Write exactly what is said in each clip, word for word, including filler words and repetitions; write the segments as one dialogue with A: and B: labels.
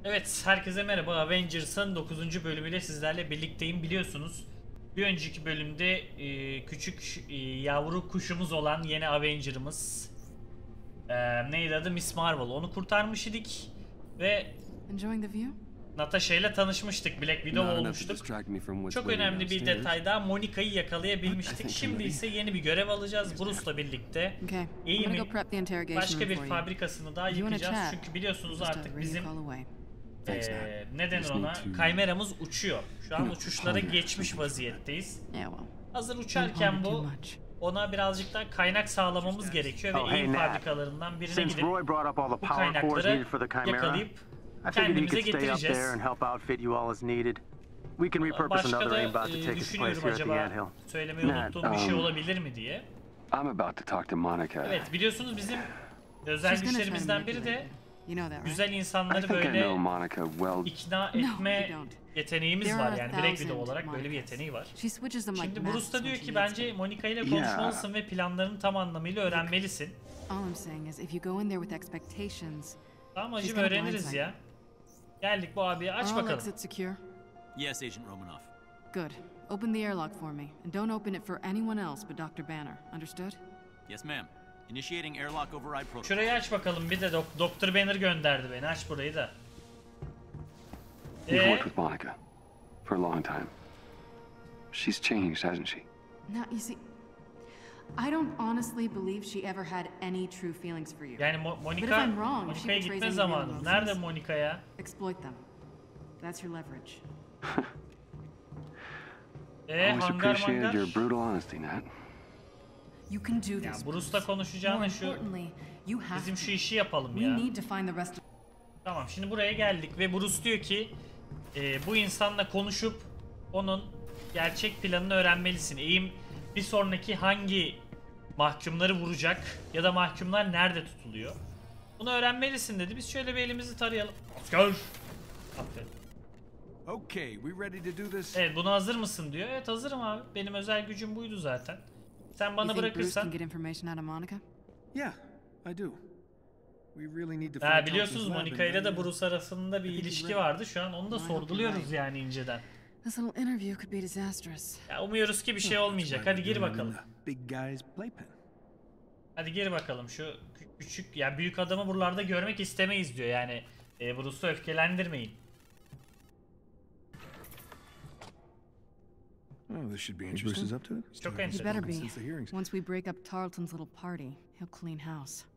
A: Evet, herkese merhaba. Avengers'ın dokuzuncu bölümüyle sizlerle birlikteyim. Biliyorsunuz bir önceki bölümde e, küçük e, yavru kuşumuz olan yeni Avenger'ımız e, neydi adı? Miss Marvel. Onu kurtarmış idik ve Natasha ile tanışmıştık. Black Widow olmuştuk. Çok önemli bir detayda Monica'yı yakalayabilmiştik. Şimdi ise yeni bir görev alacağız Bruce'la birlikte. Eğimin başka bir fabrikasını daha yıkacağız. Çünkü biliyorsunuz artık bizim Ee, ne denir ona? Kaymeramız uçuyor. Şu an uçuşlara geçmiş vaziyetteyiz. Hazır uçarken bu ona birazcık daha kaynak sağlamamız gerekiyor ve eğim fabrikalarından birine gidip bu kaynakları yakalayıp kendimize getireceğiz. Başka da e, düşünüyorum acaba söylemeyi unuttuğum bir şey olabilir mi diye. Evet, biliyorsunuz bizim özel güçlerimizden biri de güzel insanları böyle ikna etme yeteneğimiz var, yani Black Widow olarak böyle bir yeteneği var. Şimdi Bruce da diyor ki bence Monica ile konuşmalısın ve planlarını tam anlamıyla öğrenmelisin. Tamam hacım, öğreniriz ya. Geldik bu abiye, aç bakalım.
B: Yes, Agent Romanoff.
C: Good. Open the airlock for me and don't open it for anyone else but Doctor Banner. Understood?
B: Yes, ma'am. Initiating airlock override protocol.
A: Şurayı aç bakalım, bir de dok Doktor Banner gönderdi beni. Aç burayı da.
D: You've worked with Monica for a long time. She's changed, hasn't she?
C: Now, you see, I don't honestly believe she ever had any true feelings for you.
A: Yani Mo Monica, Monica'ya gitme zamanı. Nerede Monica ya?
C: Exploit them. That's your leverage.
A: Eee hangar mangar.
D: Your brutal honesty, Nat.
C: You can do this.
A: Ya Bruce'la konuşacağına şu bizim şu işi yapalım ya. Tamam, şimdi buraya geldik ve Bruce diyor ki e, bu insanla konuşup onun gerçek planını öğrenmelisin. Eğim bir sonraki hangi mahkumları vuracak ya da mahkumlar nerede tutuluyor. Bunu öğrenmelisin dedi. Biz şöyle bir elimizi tarayalım. Gör. Aferin.
E: Okay, we ready to do this?
A: Evet, buna hazır mısın diyor. Evet, hazırım abi. Benim özel gücüm buydu zaten. Sen bana bırakırsan.
E: Yeah, I do. We really need to
A: Ha, biliyorsunuz Monica ile de Bruce arasında bir ilişki vardı. Şu an onu da sorguluyoruz yani inceden. Ya umuyoruz ki bir şey olmayacak. Hadi gir bakalım. Hadi gir bakalım. Şu küçük ya yani büyük adamı buralarda görmek istemeyiz diyor. Yani e, Bruce'u öfkelendirmeyin.
E: Oh, this should be interesting. Bruce is up to it?
A: Çok
C: He better be. Once we break up Tarleton's little party, he'll clean house.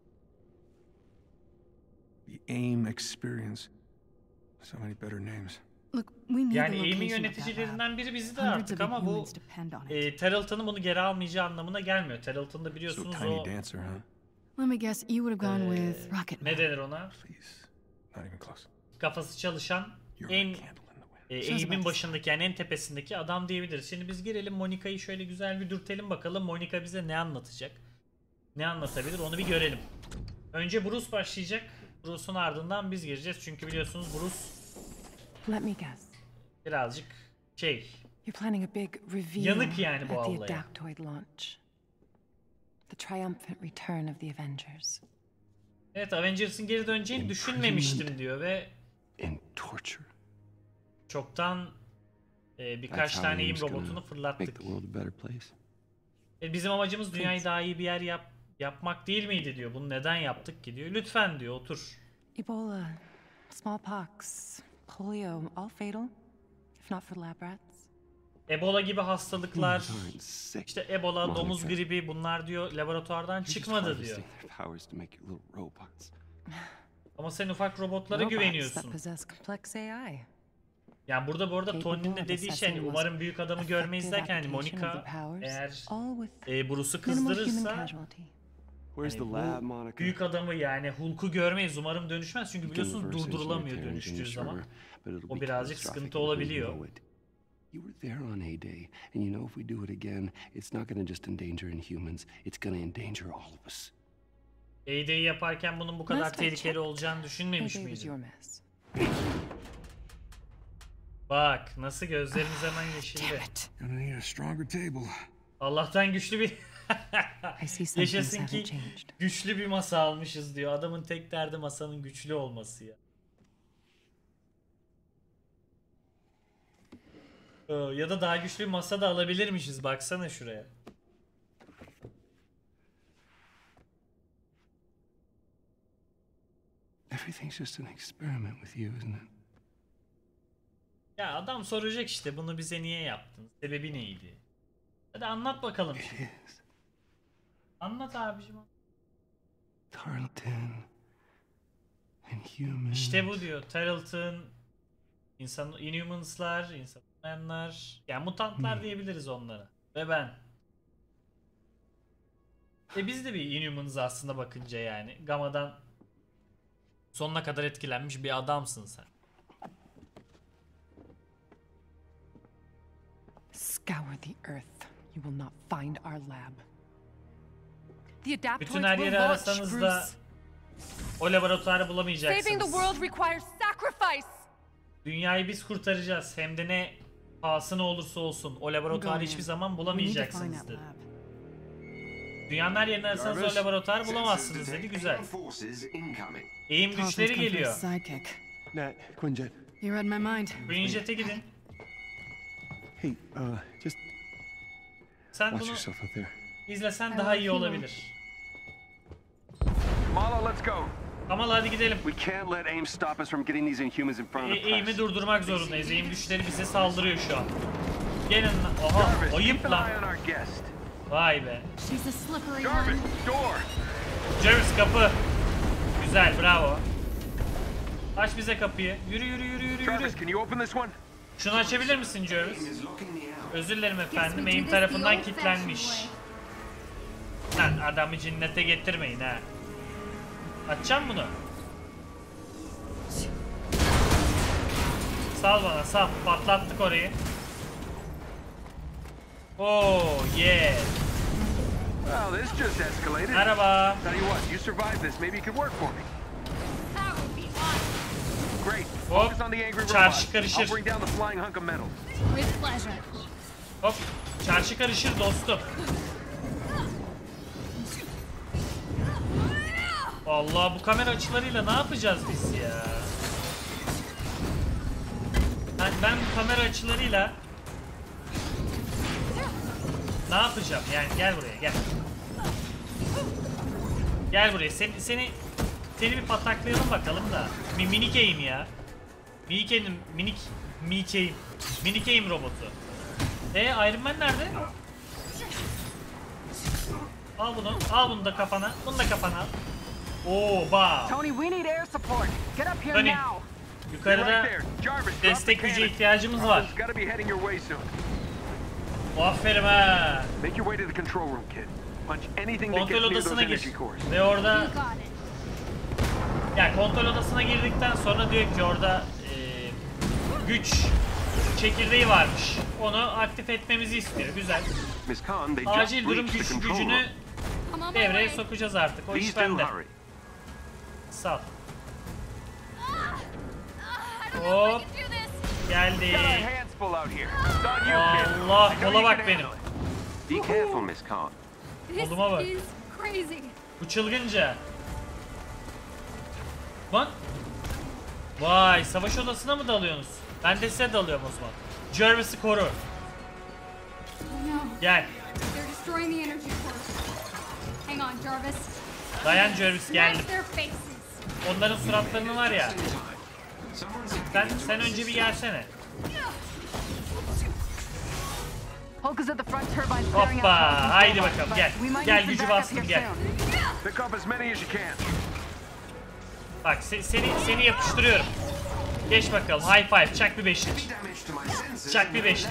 E: The AIM experience. So many better names.
C: Look, we need
A: yani AIM'in yöneticilerinden biri bizi de artık ama bu e, Tarleton'un bunu geri almayacağı anlamına gelmiyor. Tarleton'da biliyorsunuz
E: so
A: o
E: dancer, huh?
C: Let me guess, you would have gone
A: e,
C: with Rocket.
A: Ne denir ona?
E: Please. Not even close.
A: Kafası çalışan en E, eğimin başındaki, yani en tepesindeki adam diyebiliriz. Şimdi biz girelim, Monica'yı şöyle güzel bir dürtelim bakalım. Monica bize ne anlatacak? Ne anlatabilir onu bir görelim. Önce Bruce başlayacak. Bruce'un ardından biz gireceğiz. Çünkü biliyorsunuz Bruce
F: Let me guess.
A: birazcık şey,
F: You're planning a big reveal
A: yanık yani bu
F: at the
A: avlaya.
F: Adaptoid launch. The triumphant return of the Avengers.
A: Evet, Avengers'ın geri döneceğini düşünmemiştim diyor ve
D: in torture.
A: Çoktan e, birkaç tane AIM robotunu fırlattık. E, bizim amacımız dünyayı daha iyi bir yer yap yapmak değil miydi diyor. Bunu neden yaptık ki diyor. Lütfen diyor, otur.
F: Ebola, smallpox, polio, all fatal, if not for lab rats.
A: Ebola gibi hastalıklar, işte Ebola, domuz gribi, bunlar diyor laboratuvardan çıkmadı diyor. Ama sen ufak robotlara güveniyorsun. Yani burada bu arada Tony'nin de dediği şey, hani umarım büyük adamı görmeyiz derken hani Monica eğer e, Bruce'u kızdırırsa hani büyük adamı, yani Hulk'u görmeyiz, umarım dönüşmez çünkü biliyorsunuz durdurulamıyor dönüştüğü zaman. O birazcık sıkıntı olabiliyor.
D: You were there on A-Day, and you know if we do it again, it's not gonna just endanger Inhumans, it's gonna endanger all of us.
A: A-Day'i yaparken bunun bu kadar tehlikeli olacağını düşünmemiş miydin? Bak nasıl gözlerimiz hemen yeşildi. Allah'tan güçlü bir yaşasın ki güçlü bir masa almışız diyor. Adamın tek derdi masanın güçlü olması ya. Ee, Ya da daha güçlü bir masa da alabilirmişiz. Baksana şuraya.
D: Everything's just an experiment with you, isn't it?
A: Ya adam soracak işte, bunu bize niye yaptın? Sebebi neydi? Hadi anlat bakalım
D: It
A: şimdi.
D: is.
A: Anlat abicim.
D: Tarleton and humans.
A: İşte bu diyor. Tarleton, insan, Inhumans'lar, insan olmayanlar. Yani mutantlar
D: Hmm.
A: diyebiliriz onlara. Ve ben. E biz de bir Inhumans aslında bakınca yani. Gamma'dan sonuna kadar etkilenmiş bir adamsın sen.
F: Scour the earth. You will not find our lab. The
A: Bütün
F: adaptoids
A: her
F: will
A: yeri
F: launch,
A: arasanız da
F: Bruce.
A: o laboratuvarı
F: Saving the
A: bulamayacaksınız.
F: world requires sacrifice.
A: Dünyayı biz kurtaracağız. Hem de ne pahasına olursa olsun. O laboratuvarı hiçbir zaman bulamayacaksınız dedi. Dünyanın her yerini arasanız o laboratuvarı bulamazsınız dedi. Güzel. Eğim güçleri geliyor.
C: Sidekick.
D: Nat, Quinjet.
C: You read my mind.
A: Green Jet'e gidin.
D: Hey, uh, just
A: Sen
D: watch
A: bunu
D: yourself out there.
A: izlesen daha iyi olabilir.
G: Kamala, let's go.
A: Kamala hadi gidelim.
D: We can't let AIM stop us from getting these Inhumans in front
A: E
D: of the
A: eğimi
D: press.
A: durdurmak zorundayız. Eğim güçleri bize saldırıyor şu an. Gelin lan. Aha
G: Jarvis, keep
A: ayıp
G: an
A: lan.
G: eye on our guest.
A: Vay be.
C: She's a slippery
G: Jarvis,
C: one.
G: door.
A: Jarvis kapı. Güzel, bravo. Aç bize kapıyı. Yürü yürü yürü yürü
G: Jarvis,
A: yürü.
G: can you open this one?
A: Şunu açabilir misin Jarvis? Özür dilerim
C: Guess
A: efendim.
C: we do
A: Eğim
C: this the
A: tarafından
C: old-fashioned
A: kilitlenmiş.
C: way.
A: Lan adamı cinnete getirmeyin ha. Açacağım bunu. Sal bana sal. Patlattık orayı. Oh yeah.
G: Well, this just escalated.
A: Merhaba.
G: Tell you what, you survived this. Maybe you could work for me.
C: That would be awesome.
G: Great.
A: Hop,
G: Focus on the angry
A: çarşı
G: robot.
A: karışır.
G: I'll bring down the flying hunk of metal.
C: With pleasure.
A: Hop. Çarşı karışır dostum. Vallahi bu kamera açılarıyla ne yapacağız biz ya? Ben, ben bu kamera açılarıyla ne yapacağım? Yani gel buraya gel. Gel buraya. Seni seni seni bir pataklayalım bakalım da. Bir minik eğim ya. Minik eğim, minik minik eğim. Minik eğim robotu. E Iron Man nerede? Al bunu. Al bunu da kafana. Bunu da kafana al. Oo bak.
H: Tony, we need air support. Get up here
A: Tony.
H: now.
G: You're
A: Yukarıda
G: right there. Jarvis, drop
A: destek
G: the
A: gücü
G: cannon.
A: ihtiyacımız var.
G: It's gotta be heading your way soon.
A: O aferin ha.
G: Make your way to the control room, kid. Punch anything that
A: Kontrol
G: gets near those
A: odasına
G: energy
A: gir.
G: cores.
A: Ve orada
C: You got it.
A: yani kontrol odasına girdikten sonra diyor ki orada e, güç çekirdeği varmış. Onu aktif etmemizi istiyor. Güzel.
G: Miss Khan, they just
A: Acil durum
G: breached the
A: güç
G: control
A: gücünü
G: room.
C: I'm on my
A: devreye
C: way.
A: sokacağız artık. O iş
G: Please do
A: bende.
G: hurry.
A: Sal.
C: I don't know
A: Hop.
C: if I can do this.
A: Geldi.
G: Got our hands full out here. It's on you, kid.
A: Allah,
G: I know
A: kola
G: you
A: bak
G: can
A: benim.
G: handle it. Be careful, Miss Khan.
C: This
A: Koluma bak.
C: is crazy.
A: Bu çılgınca. Lan. Vay, savaş odasına mı dalıyorsunuz? Ben de size dalıyorum o zaman. Jarvis'i koru.
C: Oh no.
A: Gel.
C: They're destroying the energy core. Hang on, Jarvis.
A: Dayan Jarvis,
C: Smash
A: geldim.
C: their faces.
A: Onların suratlarını var ya. Sen sen önce bir gelsene.
H: Hulk is at the front turbine clearing out
A: Hoppa.
H: power
A: Haydi
H: control,
A: bakalım
H: but
A: gel.
H: we might
A: Gel
H: need some
A: gücü
H: backup
A: bastım
H: here
A: gel.
H: soon.
G: Pick up as many as you can.
A: Bak se- seni seni yapıştırıyorum. Geç bakalım. High five. Çak bir beşlik. Çak bir beşlik.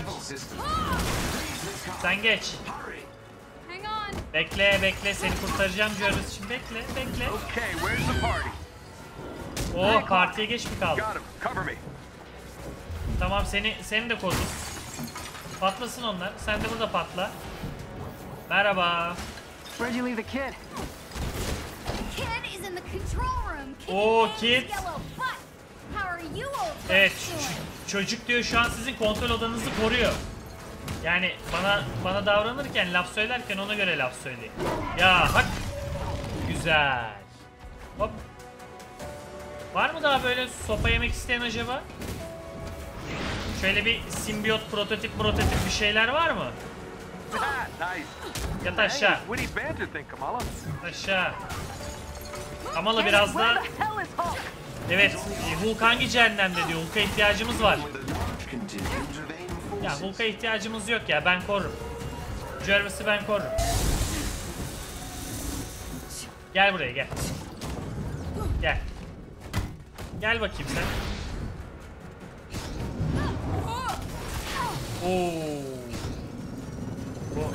A: Sen geç.
C: Hang on.
A: Bekle bekle seni kurtaracağım Jarvis için. Bekle bekle.
G: Okay, where's the party?
A: Oo partiye geç mi kaldı?
G: Got him. Cover me.
A: Tamam seni seni de korudum. Patlasın onlar. Sen de burada patla. Merhaba.
H: Where'd you leave the kid?
C: Kid is in the control room. Kid
A: Oh,
C: name's
A: kid.
C: Yellow Butt. How are you, old
A: Evet
C: person?
A: ç- çocuk diyor şu an sizin kontrol odanızı koruyor. Yani bana bana davranırken laf söylerken ona göre laf söyleyin. Ya hak. Güzel. Hop. Var mı daha böyle sopa yemek isteyen acaba? Şöyle bir simbiyot prototip prototip bir şeyler var mı?
G: Nice.
A: Yat aşağı.
G: What do you banter think, Kamala?
A: Aşağı. Kamala
H: Hey,
A: biraz
H: where
A: da...
H: the hell is Hulk?
A: Evet, e, Hulk hangi cehennemde diyor. Hulk'a ihtiyacımız var. Ya Hulk'a ihtiyacımız yok ya, ben korurum. Jarvis'i ben korurum. Gel buraya gel. Gel. Gel bakayım sen. Oo. Bu.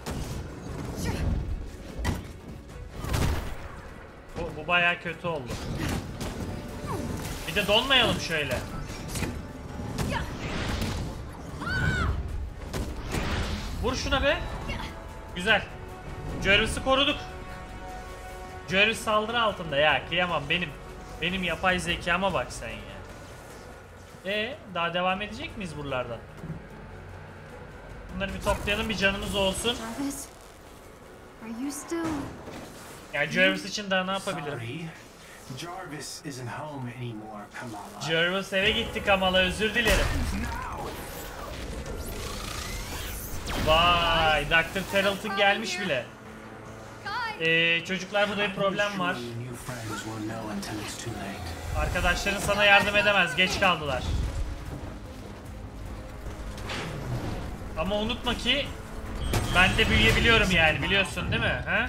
A: Bu, bu bayağı kötü oldu. Bir de donmayalım şöyle. Vur şuna be. Güzel. Jarvis'i koruduk. Jarvis saldırı altında ya, kıyamam benim. Benim yapay zekama bak sen ya. Ee, daha devam edecek miyiz buralardan? Bunları bir toplayalım, bir canımız olsun.
C: Jarvis, are you still...
A: Yani Jarvis için daha ne yapabilirim?
I: Jarvis isn't home anymore, Kamala.
A: Jarvis eve gitti Kamala, özür dilerim. Vay, doktor Tarleton gelmiş bile. Ee, çocuklar, burada bir problem var. Arkadaşların sana yardım edemez, geç kaldılar. Ama unutma ki ben de büyüyebiliyorum yani, biliyorsun değil mi? Ha?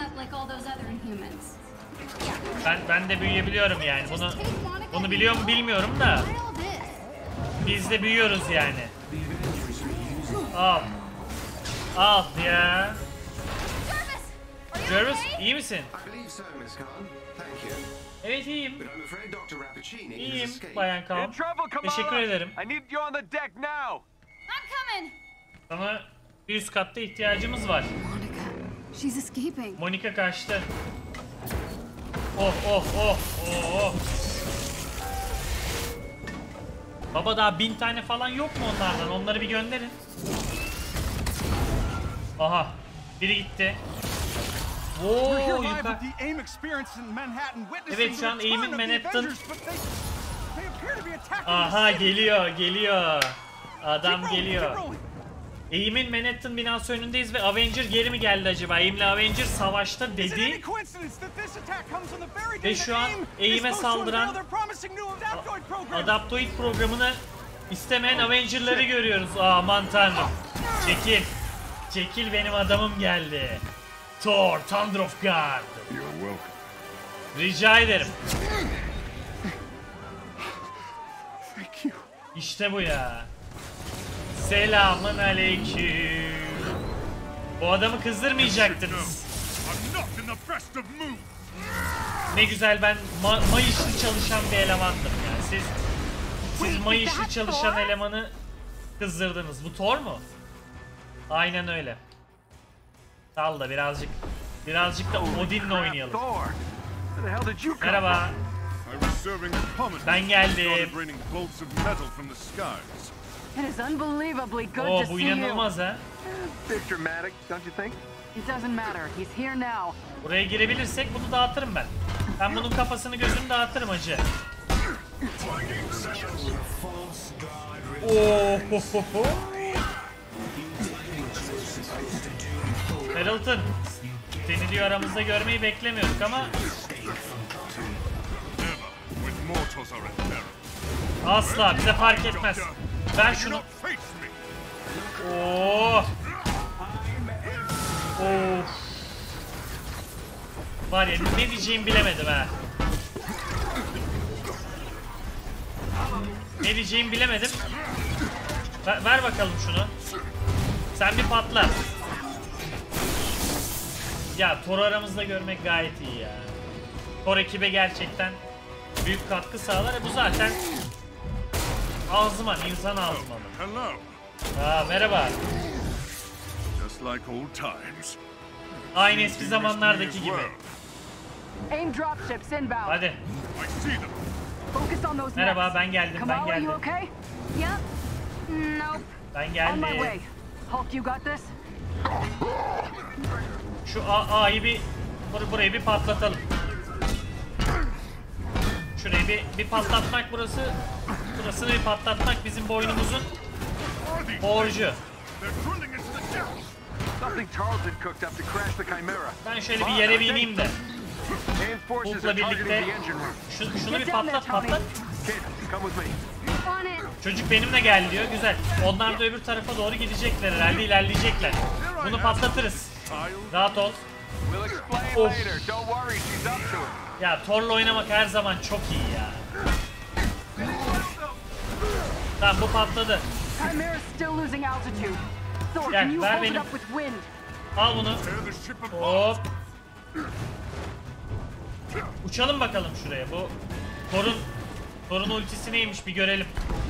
A: Ben ben de büyüyebiliyorum yani. Bunu bunu biliyor mu bilmiyorum da. Biz de büyüyoruz yani. Al. Al ya. Jarvis, iyi misin? Evet, iyiyim. İyiyim Bayan Kaan. Teşekkür ederim.
G: I need you on the deck now.
A: Ama bir üst katta ihtiyacımız var.
C: Monica, she's escaping.
A: Monica kaçtı. Oh oh oh oh oh. Baba, daha bin tane falan yok mu onlardan? Onları bir gönderin. Aha, biri gitti. Oo, yukarı. Evet, şu an aim'in Manhattan. Aha, geliyor geliyor. Adam geliyor. Aim'in Manhattan binası önündeyiz ve Avenger geri mi geldi acaba? Aim'le Avenger savaşta dedi. Ve şu an Aim'e saldıran Adaptoid programını istemeyen Avenger'ları görüyoruz. Aman tanrım. Çekil. Çekil, benim adamım geldi. Thor, Thunder of God. Rica ederim. İşte bu ya. Selamın aleyküm. Bu adamı kızdırmayacaktınız. Ne güzel, ben ma mayışlı çalışan bir elemandım yani. Siz siz mayışlı çalışan elemanı kızdırdınız. Bu Thor mu? Aynen öyle. Sal da birazcık birazcık da Odin'le oynayalım. Merhaba. Ben geldim.
H: It is unbelievably good
A: Oo,
H: to
A: bu
H: see you.
A: inanılmaz ha.
G: Bit dramatic, don't you think?
H: It doesn't matter. He's here now.
A: Buraya girebilirsek bunu dağıtırım ben. Ben bunun kafasını gözünü dağıtırım hacı. Oo, ho, ho, ho. Tarleton, seni diyor aramızda görmeyi beklemiyorduk ama asla bize fark etmez. Ver şunu. Oo. Of. Var ya, ne diyeceğimi bilemedim ha. Ne diyeceğimi bilemedim. Ver, ver bakalım şunu. Sen bir patla. Ya, Thor aramızda görmek gayet iyi ya. Thor ekibe gerçekten büyük katkı sağlar. E bu zaten ağzıman, insan ağzımanı.
J: Hello.
A: Aa, merhaba.
J: Just like old times.
A: Aynı eski zamanlardaki gibi.
H: Aim dropships inbound.
A: Hadi.
J: I see them.
H: Focus on those
A: Merhaba,
H: nests.
A: ben geldim, ben
H: Kamala, you
A: geldim.
H: okay?
C: Yep. Nope.
A: Ben
H: On my
A: geldim.
H: way. Hulk, you got this?
A: Şu A A'yı bir bur burayı bir patlatalım. Şurayı bir bir patlatmak burası Burasını bir patlatmak bizim boynumuzun borcu.
G: Something Tarleton cooked up to crash the Chimera.
A: Ben şöyle bir yere bir ineyim de.
G: Main forces
A: Hulk'la
G: are targeting
A: birlikte
G: the engine room.
A: şu, şunu bir patlat patlat.
G: Kid, come with me.
A: Çocuk benimle gel diyor. Güzel. Onlar da öbür tarafa doğru gidecekler herhalde, ilerleyecekler. Bunu patlatırız. Rahat ol.
G: We'll explain
A: Of.
G: later. Don't worry, she's up to it.
A: Ya Thor'la oynamak her zaman çok iyi ya. Tamam bu patladı.
H: Chimera's still losing altitude. Thor,
A: Gel,
H: can you
A: ver
H: hold it
A: benim.
H: up with wind?
A: Al bunu. Hop. Uçalım bakalım şuraya. Bu Thor'un Thor'un ultisi neymiş bir görelim.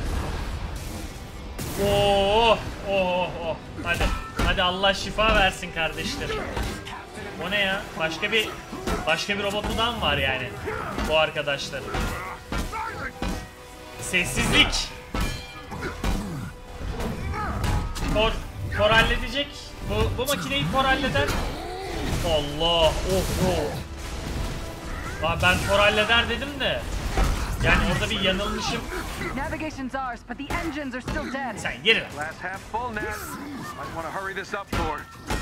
A: Oo, oh, oh. Hadi. Hadi Allah şifa versin kardeşlerim. O ne ya? Başka bir başka bir robotudan var yani bu arkadaşların. Sessizlik. Thor, Thor halledecek. Bu, bu makineyi Thor halleder. Allah. Oh oh. Aa, ben Thor halleder dedim de. Yani orada bir yanılmışım.
H: Navigation's ours, but the engines are still dead.
A: Sen geri ver.
G: Glass half full, Ned. Might want to hurry this up, Thor.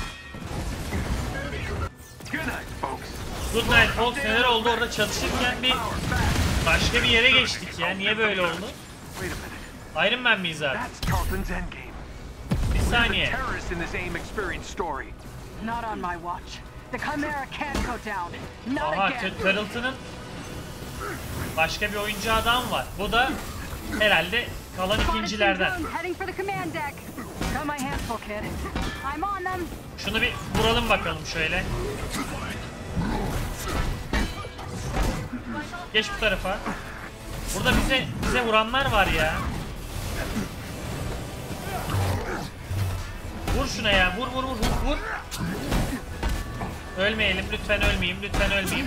G: Good night, folks.
A: Good night folks. Neler oldu orada çatışırken bir başka bir yere geçtik ya. Niye böyle oldu?
G: Wait a minute.
A: Iron Man miyiz abi?
G: That's Tarleton's endgame.
A: Bir
G: The
A: saniye.
G: terrorists in this AIM experience story.
H: Not on my watch. The Chimera can't go down. Not
A: Aha,
H: again.
A: Tarleton'ın başka bir oyuncağı daha mı var? Bu da herhalde kalan ikincilerden.
H: Heading for the command deck. Got my hands full, kid. I'm on them.
A: Şunu bir vuralım bakalım şöyle. Geç bu tarafa. Burada bize bize vuranlar var ya. Vur şuna ya. Vur vur vur vur vur. Ölmeyelim. Lütfen ölmeyeyim. Lütfen ölmeyeyim.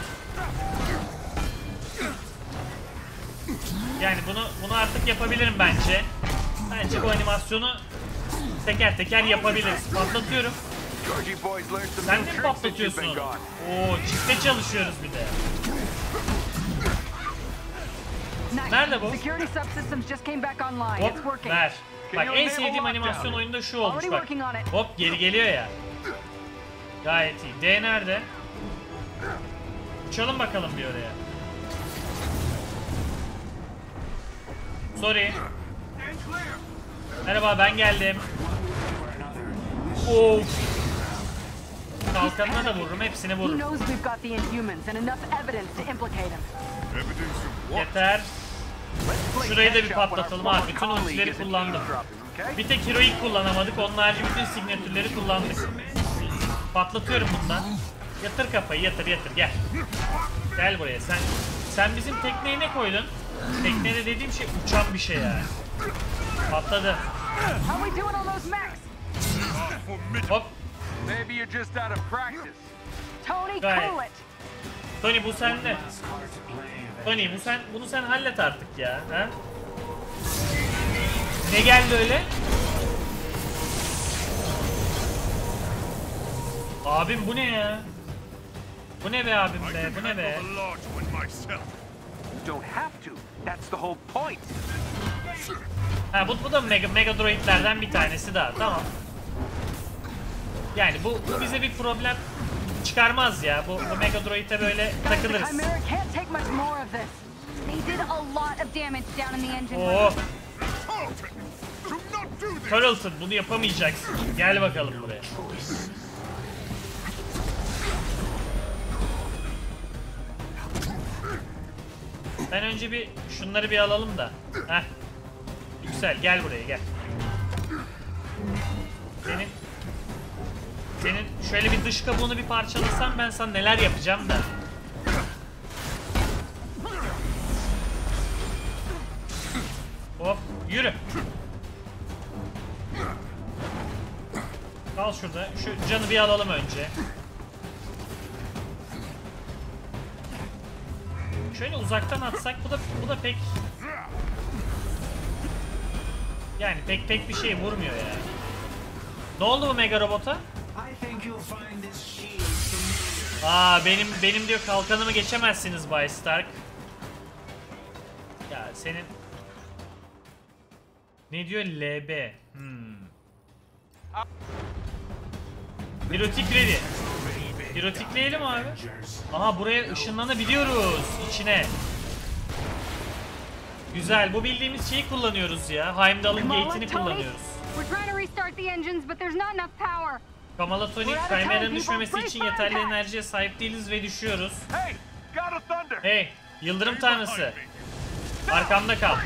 A: Yani bunu bunu artık yapabilirim bence. Bence bu animasyonu teker teker yapabiliriz. Patlatıyorum.
G: Georgie boys learned some
A: Sen
G: new
A: de mi
G: tricks since you've
A: patlatıyorsun
G: been
A: onu?
G: gone.
A: Oo, çifte çalışıyoruz bir de.
H: Nice.
A: Nerede bu?
H: Security subsystems just came back online. It's
A: Hop
H: working.
A: ver. Bak
G: you
A: en
G: enable
A: sevdiğim
G: lockdown?
A: animasyon oyunda şu olmuş
H: Already
A: bak.
H: working on it.
A: Hop geri geliyor ya. Gayet iyi. D nerede? Uçalım bakalım bir oraya. Sorry. Merhaba ben geldim. Of. Kalkanına da vururum, hepsini
H: He
A: vururum.
H: knows we've got the Inhumans and enough evidence to implicate him.
J: Evidence of what?
A: Yeter.
G: Play
A: Şurayı da bir
G: catch up when our
A: patlatalım abi.
G: former
A: Bütün
G: colleague
A: ultileri
G: isn't
A: kullandım.
G: eavesdropping, okay?
A: Bir tek heroic kullanamadık. Onun harici bütün signatürleri kullandık. Patlatıyorum bundan. Yatır kafayı, yatır yatır gel. Gel buraya sen. Sen bizim tekneye ne koydun? Teknede dediğim şey uçan bir şey yani. Patladı.
H: How we doing on those mechs?
A: Hop.
G: Maybe you're just out of practice.
H: Tony,
A: Right.
H: cool it.
A: Tony bu sende. Tony bu sen bunu sen hallet artık ya. Ha? Ne geldi öyle? Abim bu ne ya? Bu ne be abim
J: I
A: be?
J: can
A: Bu ne be?
J: handle the large one myself.
G: You don't have to. That's the whole point.
A: Ha bu, bu da mega, mega droidlerden bir tanesi daha. Tamam. Yani bu, bu bize bir problem çıkarmaz ya. Bu, bu mega droid'e böyle
H: Guys, the
A: takılırız.
H: Chimera can't take much more of this.
K: They did a lot of damage down in the engine
A: Oo.
K: room.
J: Tarleton, do not do this!
A: Tarleton bunu yapamayacaksın. Gel bakalım buraya. Ben önce bir şunları bir alalım da. Heh. Yüksel gel buraya gel. Senin Senin şöyle bir dış kabuğunu bir parçalasam ben sana neler yapacağım da. Hop yürü. Kal şurada. Şu canı bir alalım önce. Şöyle uzaktan atsak bu da bu da pek yani pek pek bir şey vurmuyor yani. Ne oldu bu mega robota? Aa benim benim diyor kalkanımı geçemezsiniz Bay Stark. Ya senin Ne diyor? L B. Hmm. Pirotik ready. Pirotikleyelim abi. Aha, buraya ışınlanabiliyoruz içine. Güzel. Bu bildiğimiz şeyi kullanıyoruz ya. Heimdall'ın gate'ini kullanıyoruz. Kamala Tony, Chimera'nın düşmemesi için yeterli enerjiye sahip değiliz ve düşüyoruz. Hey, Yıldırım Tanrısı. Arkamda kal.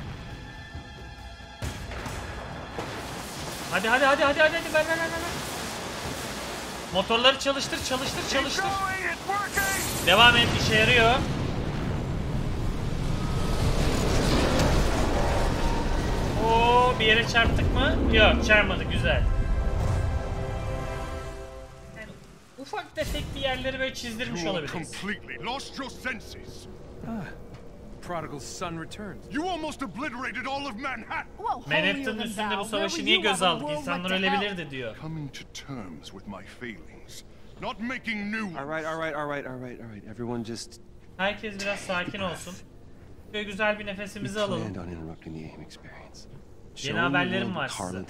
A: Hadi hadi hadi hadi hadi hadi ver ver ver ver. Motorları çalıştır çalıştır çalıştır. Devam et, işe yarıyor. Oo, bir yere çarptık mı? Yok, çarpmadı, güzel. Yani ufak tefek bir yerleri böyle çizdirmiş olabiliriz.
J: Completely lost your senses.
E: Ah, prodigal son returns.
J: You almost obliterated all of Manhattan.
A: Manhattan'ın üstünde bu savaşı niye göz aldık? İnsanlar ölebilirdi diyor.
J: Coming to terms with my failings, not making new.
D: All right, all right, all right, all right, all right. Everyone just.
A: Herkes biraz sakin olsun. Böyle güzel bir nefesimizi alalım. Yeni haberlerim var size.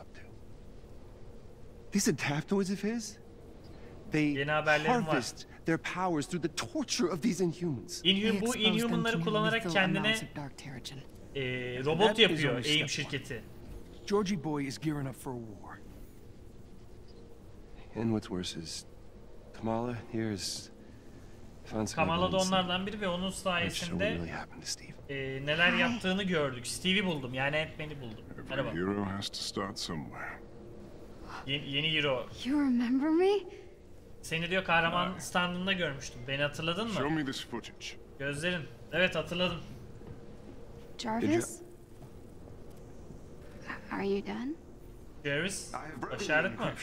D: These adaptoids of his, they harvest their powers through the torture of these Inhumans.
A: Inhum, bu Inhuman'ları kullanarak kendine e, robot yapıyor A I M şirketi.
E: Georgie Boy is gearing up for a war.
D: And what's worse is Kamala here is
A: Kamala da onlardan biri ve onun sayesinde e, neler yaptığını gördük. Steve'i buldum, yani Ant-Man'i buldum. Merhaba.
J: Hero has to start somewhere.
A: Yeni, yeni hero.
K: You remember me?
A: Seni diyor kahraman standında görmüştüm. Beni hatırladın mı?
J: Show me this footage.
A: Gözlerin. Evet, hatırladım.
K: Jarvis? Are you done?
A: Jarvis, başardık mı?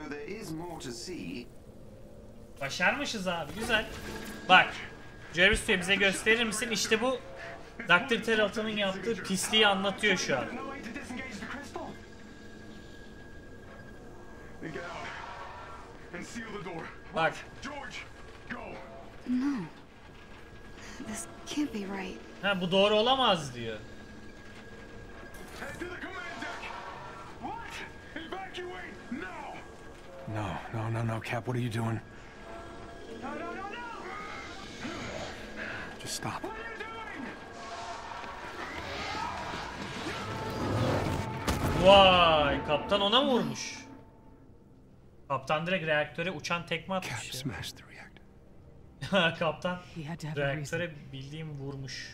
A: Başarmışız abi, güzel. Bak, Jarvis diyor, bize gösterir misin? İşte bu doktor Terrellton'un yaptığı pisliği anlatıyor şu an. Bak.
K: No. This can't be right.
A: Ha, bu doğru olamaz diyor.
E: No, no, no, no, Cap, what are you doing? No, no, no, no! Just stop.
A: Vay, kaptan ona mı vurmuş? Kaptan direkt reaktöre uçan tekme atmış ya. Kaptan reaktöre bildiğim vurmuş.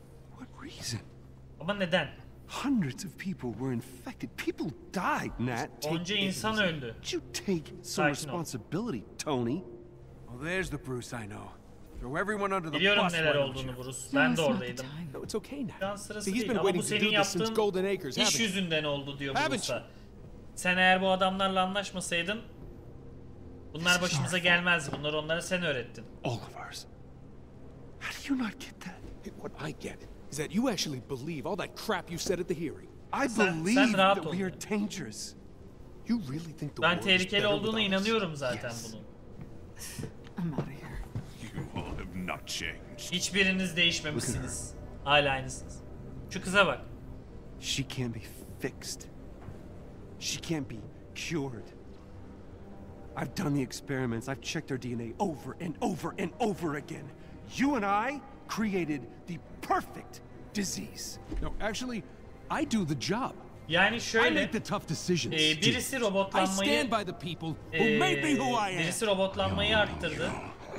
A: Ama neden?
D: Hundreds of people were infected. People died, Nat.
A: Onca insan öldü.
D: You take some responsibility, Tony.
E: Well, there's the Bruce I know. Throw everyone under the bus.
A: Biliyorum neler olduğunu Bruce. Ben de oradaydım.
E: No, it's okay now.
A: Şu an sırası değil ama bu senin yaptığın iş yüzünden oldu diyor Bruce'a. Sen eğer bu adamlarla anlaşmasaydın bunlar başımıza gelmezdi. Bunları onlara sen öğrettin.
D: All of ours. How do you not get that?
E: What I get is that you actually believe all that crap you said at the hearing.
D: I believe that we are dangerous.
E: You really think the
A: Ben tehlikeli olduğuna inanıyorum zaten bunun.
F: I'm out of here.
J: You all have not changed.
A: Hiçbiriniz değişmemişsiniz. Hala aynısınız. Şu kıza bak.
D: She can't be fixed. She can't be cured. I've done the experiments. I've checked her D N A over and over and over again. You and I created the perfect disease.
E: No, actually, I do the job.
A: Yani şöyle, e, birisi robotlanmayı, e, birisi robotlanmayı arttırdı.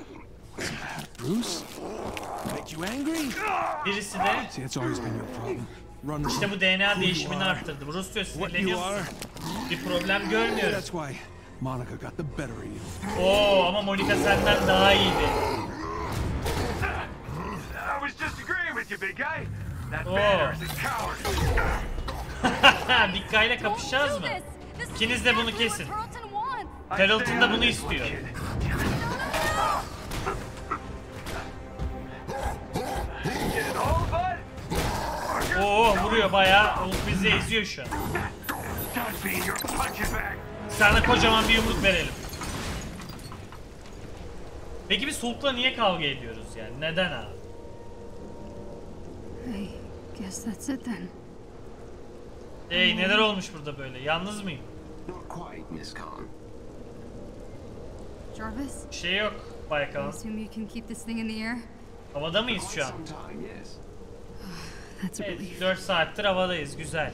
A: Birisi de işte bu D N A değişimini arttırdı. Bruce diyor, sinirleniyorsun. Bir problem görmüyorum. Oo, ama Monica senden daha iyiydi. Oo. Big Guy ile kapışacağız mı? İkiniz de bunu kesin. Terrellton da bunu istiyor. Oo, vuruyor bayağı. Hulk bizi eziyor şu an. Sana kocaman bir yumruk verelim. Peki biz Hulk'la niye kavga ediyoruz yani? Neden abi?
K: I guess that's it then.
A: Hey, neler olmuş burada böyle? Yalnız mıyım?
I: Not quite, Miss Khan.
H: Jarvis,
A: Bir şey yok Bay
H: I
A: Kaan.
H: assume you can keep this thing in the air?
A: Havada mıyız şu an?
I: Sometime, yes.
H: That's a
A: Evet,
H: relief.
A: dört saattir havadayız. Güzel.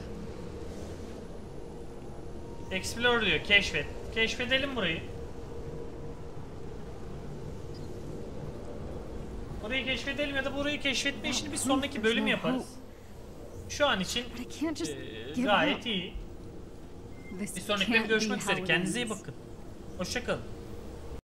A: Explore diyor. Keşfet. Keşfedelim burayı. Burayı keşfedelim ya da burayı keşfetme işini bir sonraki bölüm yaparız. Şu an için
H: But I can't just
A: eee,
H: give
A: gayet
H: up.
A: iyi.
H: This
A: Bir sonraki
H: can't
A: bölümde
H: be
A: görüşmek
H: how
A: üzere.
H: it
A: Kendinize iyi
H: ends.
A: bakın. Hoşça kalın.